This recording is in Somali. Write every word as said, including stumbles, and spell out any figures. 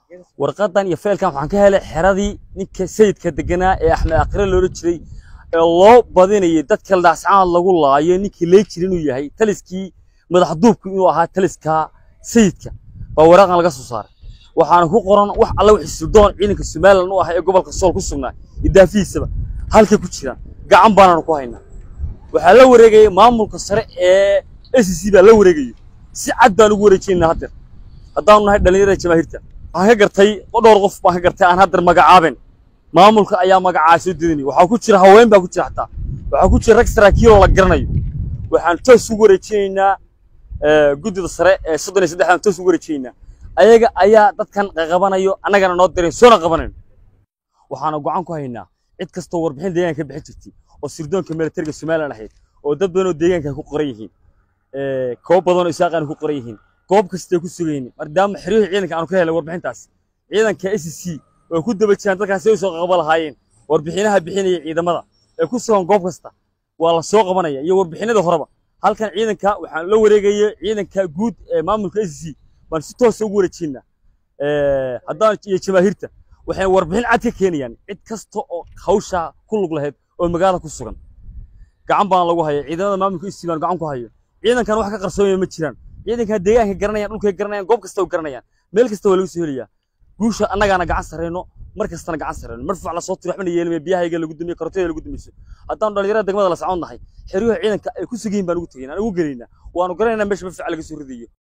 warqadan iyo faylkan waxaan ka helay xeradii ninka sayidka deganaa ee Axmed Aqre loo jiray ee loo badinayay dadka dhaascaan lagu laayo ninkii leey jiray inuu yahay taliskii madax duubku inuu ahaa taliska sayidka ba waraqan laga soo saaray waxaan ku qoran wax alla wixii Suudaan ciidanka Soomaaliland uu ahaa ee gobolka Sool ku sugnaa idaafiisaba halka ku jira gacan baan ku haynaa waxa la wareegay maamulka sare ee S C ba la wareegay si cad baan ugu wareejinaa hadda haddaan nahay dhalinyarada jamaahiirta waxaan ka gartay dhowr qof baan ka gartay aan hadda magacaabin maamulka ayaa magacaa soo didinay waxa ku jira haween baa ku jira xataa waxa ku jira rag saraakiil oo la garanayo waxaan toos ugu wareejinaynaa ee gudida sare ee soddon iyo saddex aan toos ugu wareejinaynaa ayaga ayaa dadkan qaqabanayo anagana noo diray soo qaqabanayno waxaana go'aan ku haynaa cid kasta oo warbixin deegaanka bixin jirtay oo sirdoonka militariga Soomaaliland ahayd oo dad badan oo deegaanka ku qoran yihiin ee koob badan oo isaaqan ku qoran yihiin goob kasta ku sugeeyeen maadaama xiriir ciidanka aan ka helay warbixintaas ciidanka S C oo ku daba jiraan dadkaas ay soo qaqabal lahaayeen warbixinaha bixinaya ciidamada ee ku sugan goob kasta waa la soo qabanaya iyo warbixinada horeba halkan ciidanka waxaan la wareegayay ciidanka guud ee maamulka S C baan si toos ugu wareejinaa ee haddaan iyo jamaahiirta waxay warbixin cad ka keenayaan cid kasta oo hawsha ku lug lahayd oo magaalada ku sugan gacan baan lagu hayay ciidamada maamulka S C baan gacan ku hayo ciidankan wax ka qarsoomay ma jiraan ciidanka deegaanka garanayaan dhulka garanayaan goob kasta oo garanayaan meel kasta waa lagu soo heliyaa guusha annagana gacan sareyno mar kastana gacan sareyno marfuuc la soo tiro waxna yeelmay biyahayga lagu dumiyo kartooyada lagu dumiyo haddaan dhalinyarada degmada la socon nahay xiriir ciidanka ay ku sugiin baan ugu tageynaa ugu galeynaa waanu garanaynaa meesha marfuuc laga soo ridayo